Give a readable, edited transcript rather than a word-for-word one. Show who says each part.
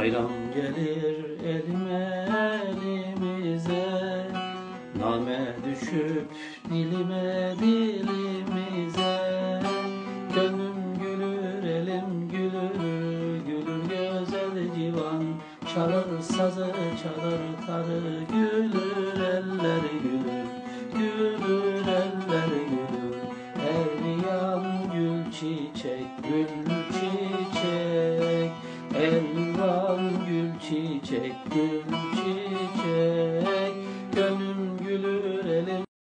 Speaker 1: Bayram gelir elime elimize, name düşüp dilime dilimize. Gönlüm gülür, elim gülür, gülür güzel civan. Çalar sazı, çalar tarı gülür.